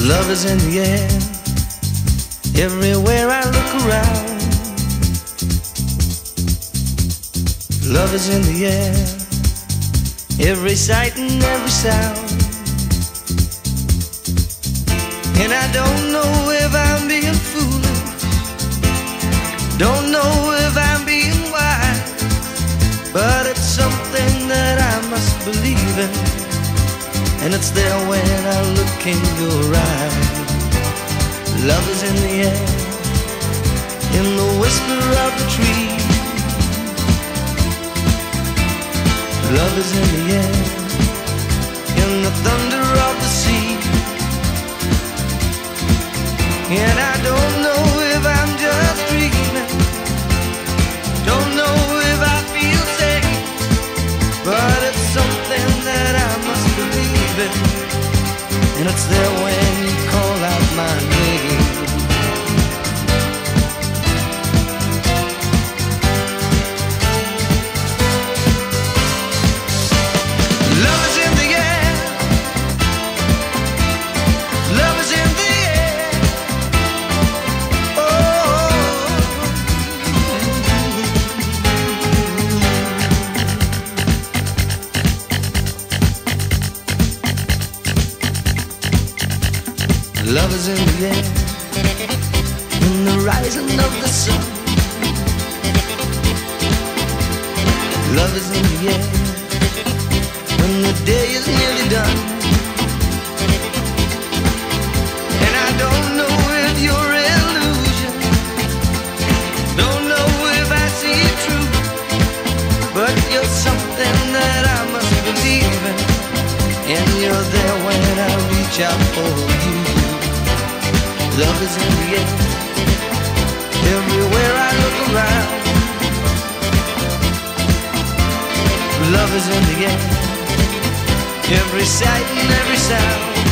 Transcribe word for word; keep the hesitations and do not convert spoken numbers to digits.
Love is in the air, everywhere I look around. Love is in the air, every sight and every sound. And I don't know if I'm being foolish, don't know if I'm being wise, but it's something that I must believe in, and it's there when I look in your eyes. Love is in the air, in the whisper of the tree. Love is in the air, in the thunder of the sea. And I don't know if I'm just dreaming, don't know if I feel safe, but it's something that I must believe in, and it's there when you call out my name. Love is in the air, love is in the air. Oh, love is in the air, in the rising of the sun. Love is in the air, when the day is nearly done. And I don't know if you're illusion, don't know if I see it true, but you're something that I must believe in, and you're there when I reach out for you. Love is in the air, everywhere I look around. Love is in the air, every sight and every sound.